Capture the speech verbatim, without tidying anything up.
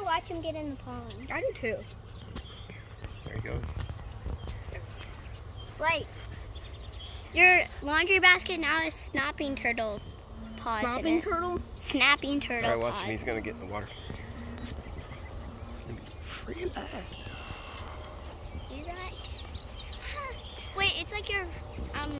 watch him get in the pond. I do too. There he goes. Wait. Your laundry basket now is snapping turtle paws Snapping in it. turtle? Snapping turtle All right, watch paws. him. He's gonna get in the water. Free at last. Is that? Wait, it's like your um.